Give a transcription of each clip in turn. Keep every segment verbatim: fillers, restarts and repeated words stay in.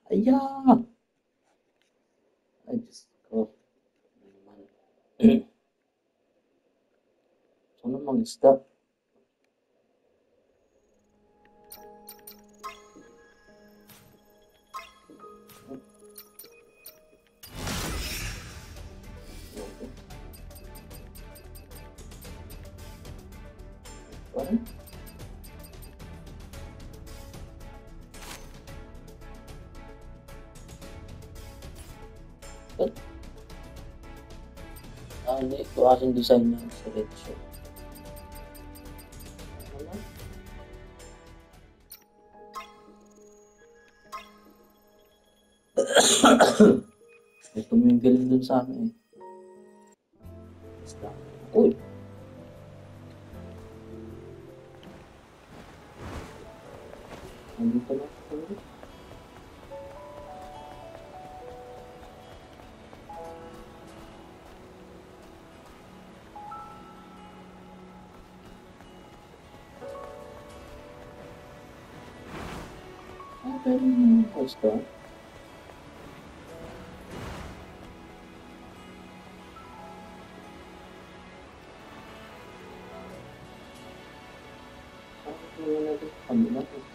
Aya! Ay, Diyos ko. Ano naman. Ito namang isda. Parang, ba't ano ito aking design ng selection? Ano na? May tumingil dun sa ano eh. Isda. Uy! Nandito na ako. Ah, pero yung isda. Bakit wala natin kami na to?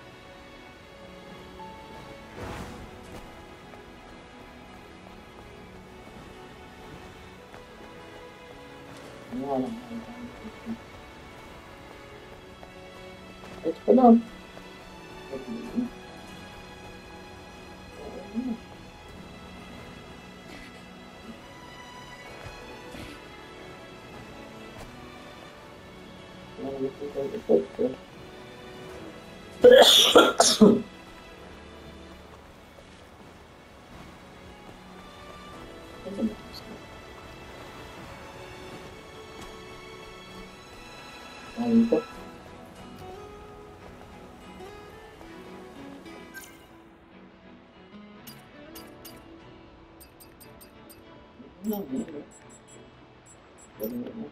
Ano nga lang. Ito pa lang. Ayun po. Ano nga yun? Ganun na.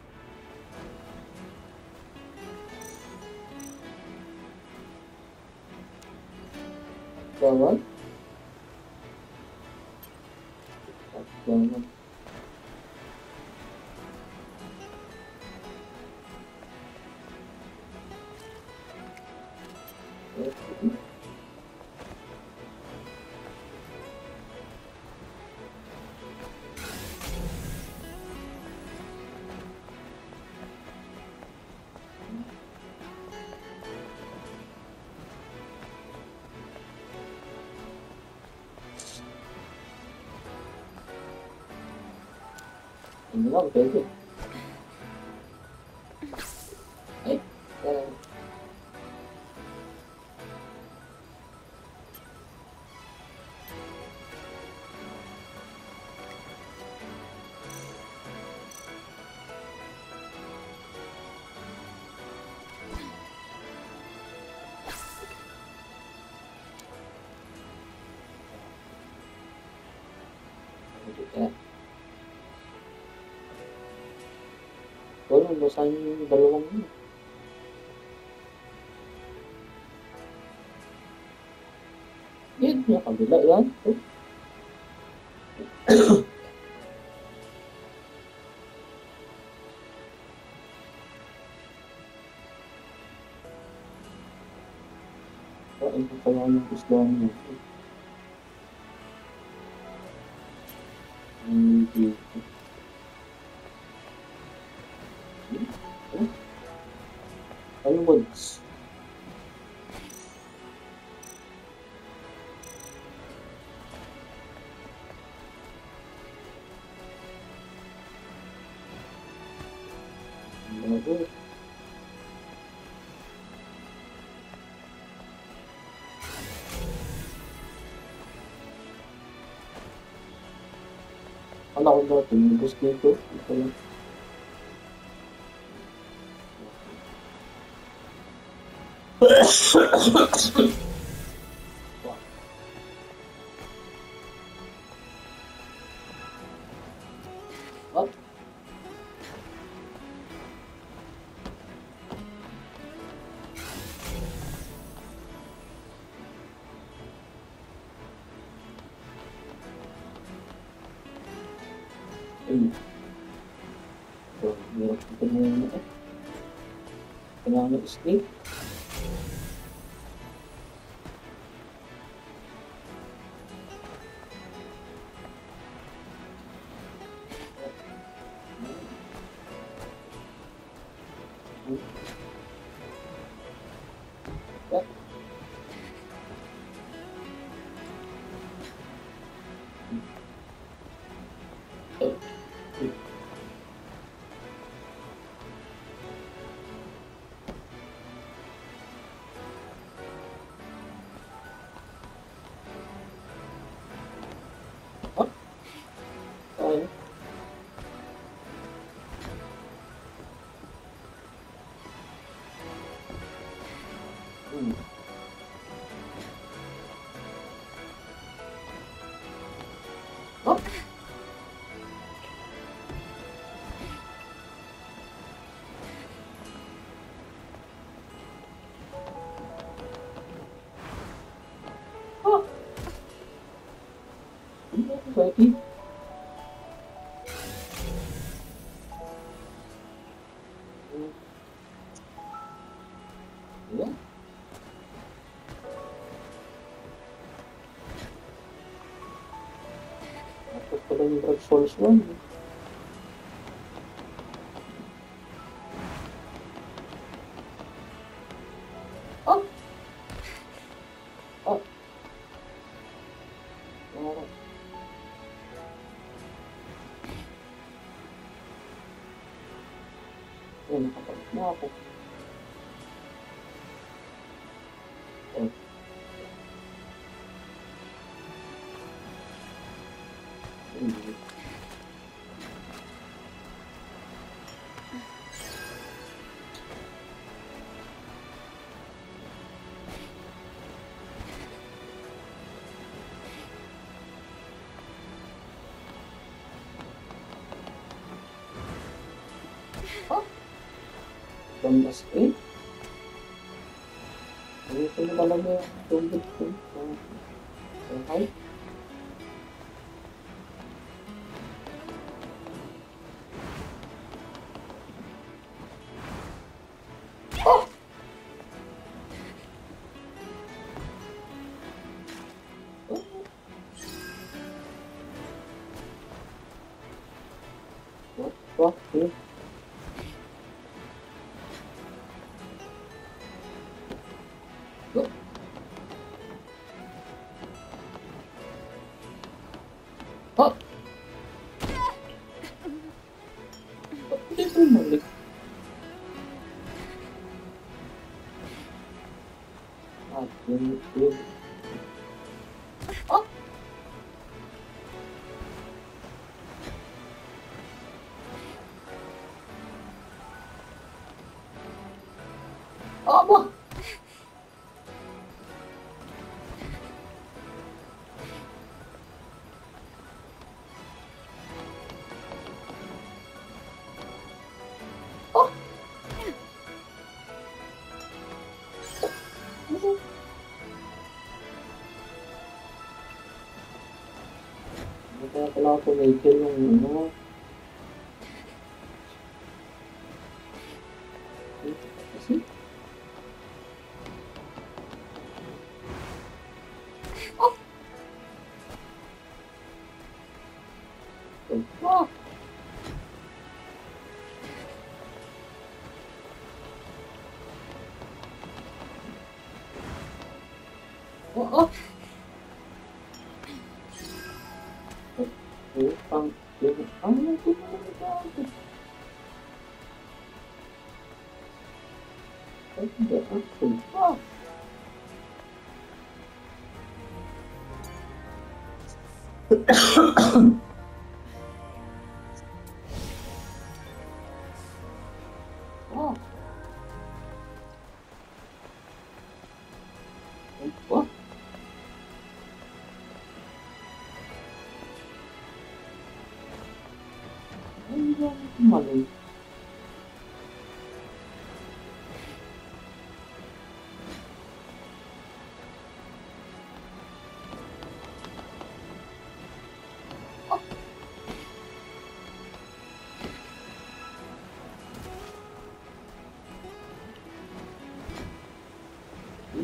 Bawal? Bawal. Ano lang, pwede. Ay, uh, hindi kaya. Wala, basahin yung dalawang yun. Yan, yung kabila yan. Oh. Kain ko kaya yung isda niya. Hindi. Ay, woods. Bago. Wala ko dati, yung gusto dito. Ito lang. What? Ayun. So, hirap ito na yun eh. Kailangan escape. What? Ay. Hmm. What? What? Hindi ako ready. Yeah. Tapos pala yung Dark Souls one. Oh! Oh! Alright. Ayan, nakapalik na ako. Oh. Hmm. Oh! Ganda eh. Ito na talaga yung tubig ko. Okay. Oh! Oh! What? What? Eh? Oh! Oh! Ba't hindi bumalik? Ah, yun, yun. Oh! Aba! Oh! Hindi kaya pala ako tumigil yung ano. Kasi? Oh! Oh! Oh! Oh! Eh, pang... Ano na ito na nagagawa? Ay, hindi ako. Oh! Oh! What? Ay, yan. Mali.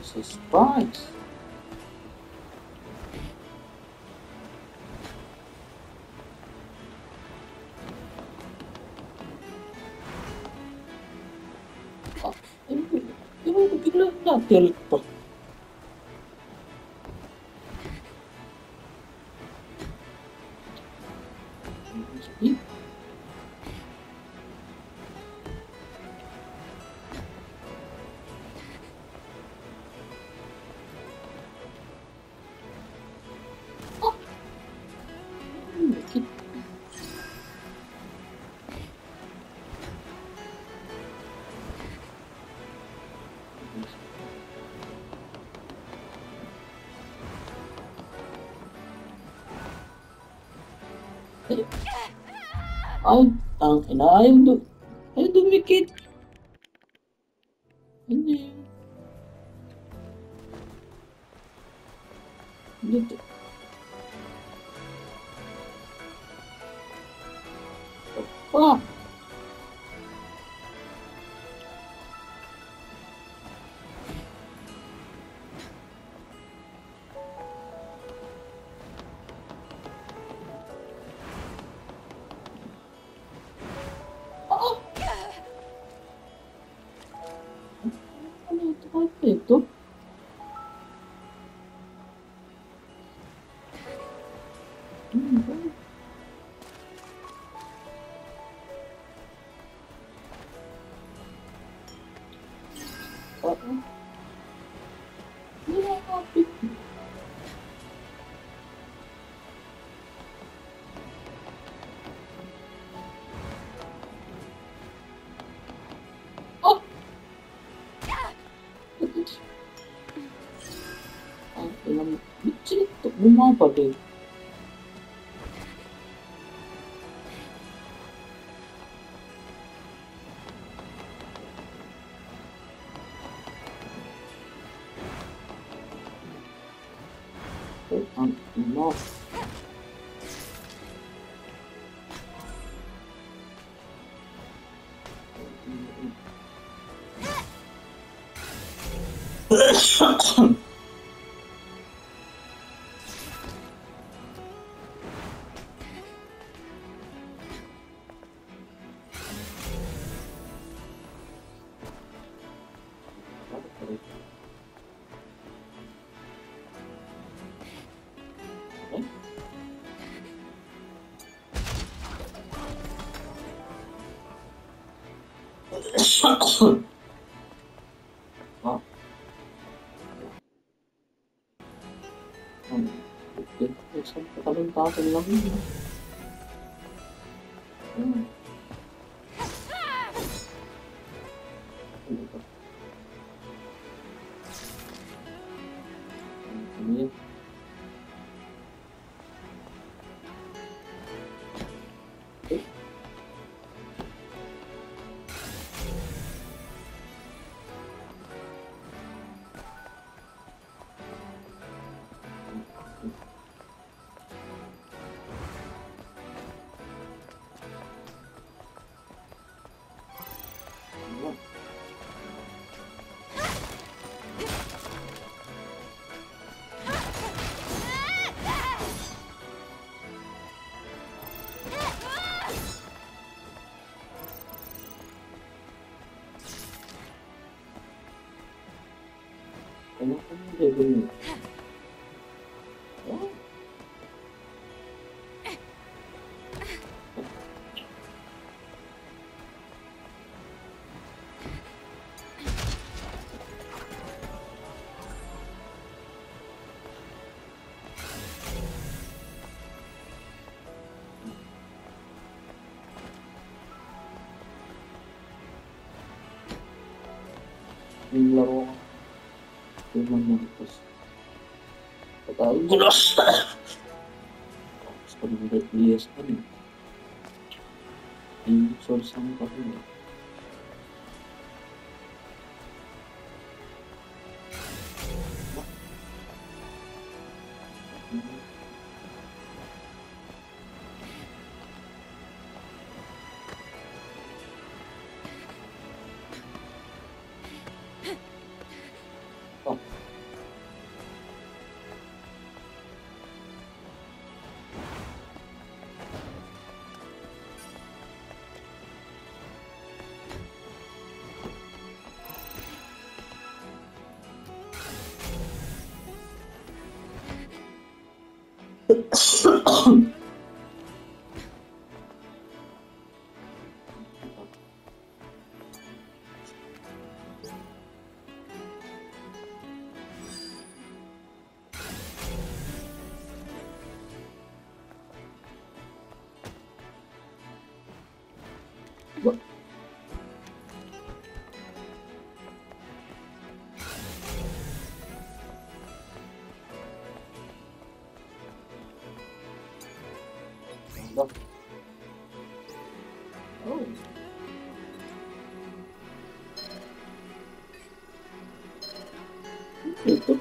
Jesus Christ. Ah, ano ba? Ano ba bigla na-tilt pa? Eh, ah, bakit? Eh, ay, ang ina, ayaw, du ayaw dumikit. Hindi. Dito. Pa. Ah, ano ito? Ano ito? Ano ba? Ah, nilapit. Ah! Ang ina mo. Ba't sila ito bumabad eh? Eh, ang ina. Eh? Ah, ang okay. Isang katalentasan lang yun. Hmm, ano ba? Ano yan? Eh? Ano ba? Ano ba yung level niya? Ah, yung laro ko. Yung mga tapos. Patawag ko na. Tapos pa ng Red D S pa rin. Yung Soul Song pa rin. Oh, What? Look. Oh. Okay.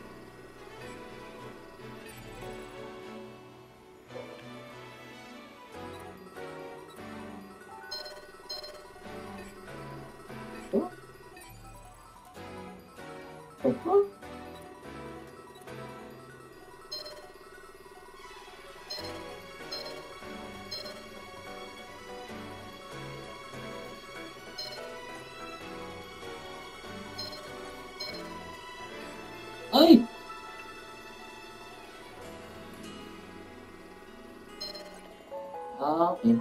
What? What? Ay! Ah, okay.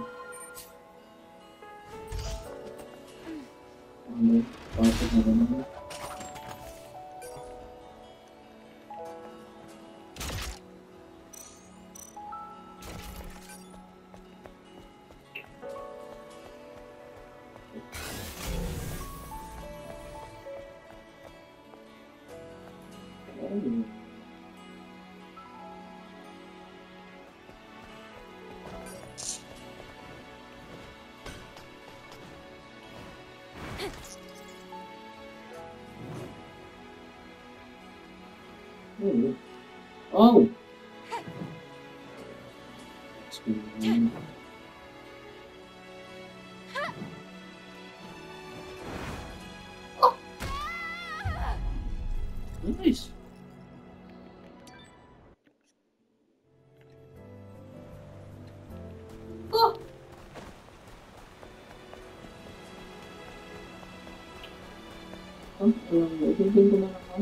Ano? Bakit na naman? Ay. Oh. Oh. What's going on? Nice. Oh. Oh, um, naiintindihan ko na naman.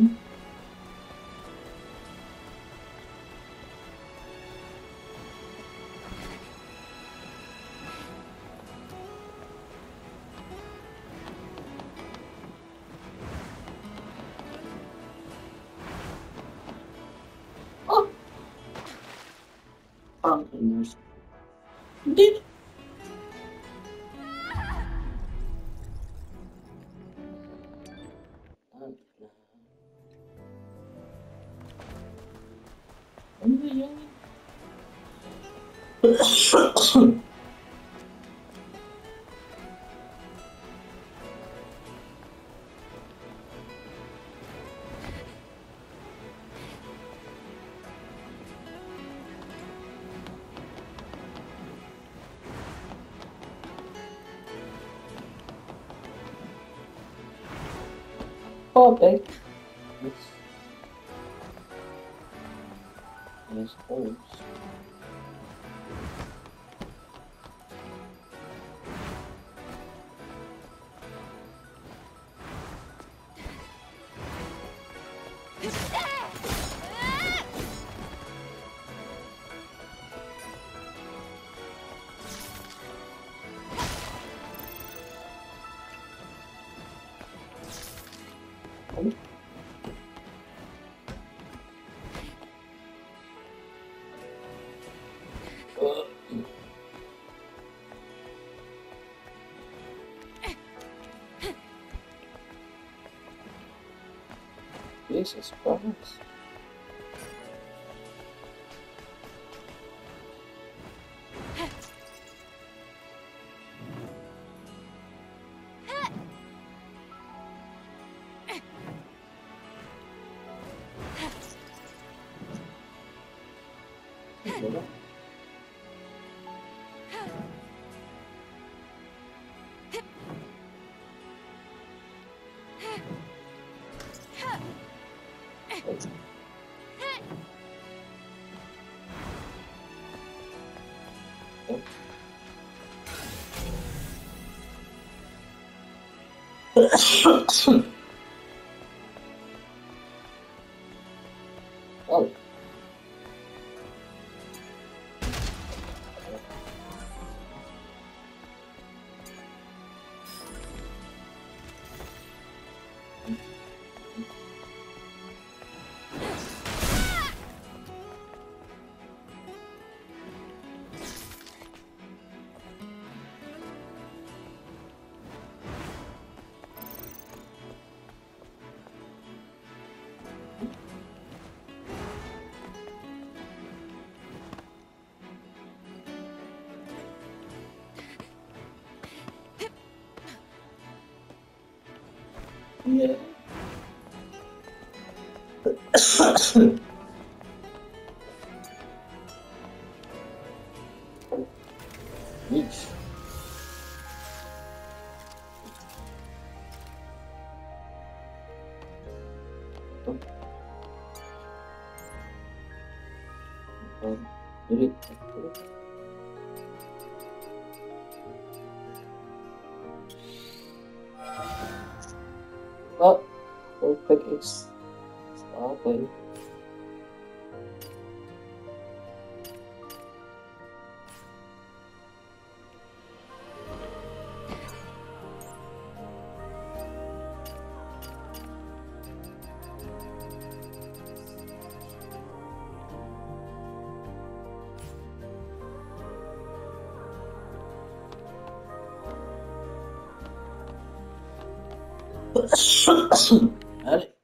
Oh! Parang nurse. Hindi. Ano ba yan? Okay. Yes. I suppose. Oh. Uh. Jesus Christ. Wala. Oh. Iya. Ih, jadi oh, perfect X apa ya? Ada